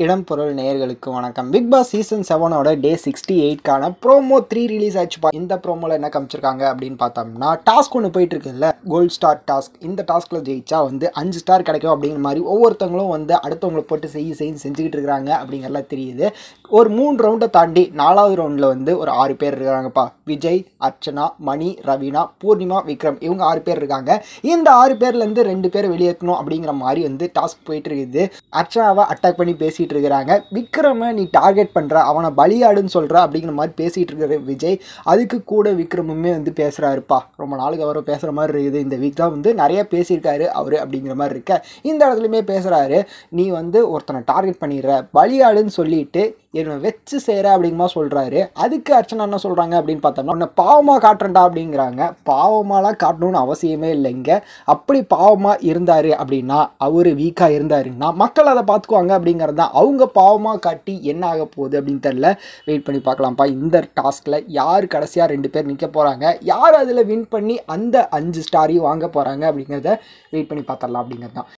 இடம் பொருள் நேயர்களுக்கு வணக்கம். பிக் பாஸ் சீசன் 7ஓட டே 68க்கான ப்ரோமோ 3 ரிலீஸ் ஆச்சுப்பா. இந்த ப்ரோமோவில் என்ன காமிச்சிருக்காங்க அப்படின்னு பார்த்தோம்னா, டாஸ்க் ஒன்று போயிட்டு இருக்குல்ல, கோல்ட் ஸ்டார் டாஸ்க். இந்த டாஸ்கில் ஜெயிச்சா 5 ஸ்டார் கிடைக்கும் அப்படிங்கிற மாதிரி ஒவ்வொருத்தவங்களும் அவங்களை போட்டு செஞ்சுக்கிட்டு இருக்கிறாங்க அப்படிங்கிறலாம் தெரியுது. ஒரு 3 ரவுண்டை தாண்டி 4வது ரவுண்டில் ஒரு 6 பேர் இருக்கிறாங்கப்பா. விஜய், அர்ச்சனா, மணி, ரவீனா, பூர்ணிமா, விக்ரம், இவங்க 6 பேர் இருக்காங்க. இந்த 6 பேர்லேருந்து 2 பேர் வெளியேற்றணும் அப்படிங்கிற மாதிரி டாஸ்க் போயிட்டு இருக்குது. அர்ச்சனாவை அட்டாக் பண்ணி பேசிட்டு இருக்கிறாங்க. விக்ரமை நீ டார்கெட் பண்ற, அவனை பலியாடுன்னு சொல்ற அப்படிங்கிற மாதிரி பேசிட்டு இருக்கிற விஜய், அதுக்கு கூட விக்ரமுமே பேசுறாருப்பா. ரொம்ப நாளுக்கு அவரை பேசுற மாதிரி இருக்குது. இந்த வீக் தான் நிறைய பேசியிருக்காரு அவரு அப்படிங்கிற மாதிரி இருக்க. இந்த இடத்துலையுமே பேசுறாரு, நீ ஒருத்தனை டார்கெட் பண்ணிடுற, பலியாடுன்னு சொல்லிட்டு என்னை வச்சு செய்கிற அப்படிங்கமா சொல்கிறாரு. அதுக்கு அர்ச்சனா என்ன சொல்கிறாங்க அப்படின்னு பார்த்தோம்னா, உன்னை பாவமாக காட்டுறேன்டா அப்படிங்கிறாங்க. பாவமாலாம் காட்டணும்னு அவசியமே இல்லைங்க. அப்படி பாவமாக இருந்தார் அப்படின்னா, அவர் வீக்காக இருந்தாருன்னா மக்கள் அதை பார்த்துக்குவாங்க அப்படிங்கிறது தான். அவங்க பாவமாக காட்டி என்ன ஆக போகுது அப்படின்னு தெரியல. வெயிட் பண்ணி பார்க்கலாம்ப்பா. இந்த டாஸ்கில் யார் கடைசியாக 2 பேர் நிற்க போகிறாங்க, யார் அதில் வின் பண்ணி அந்த 5 ஸ்டாரையும் வாங்க போகிறாங்க அப்படிங்கிறத வெயிட் பண்ணி பார்த்துடலாம் அப்படிங்கிறது தான்.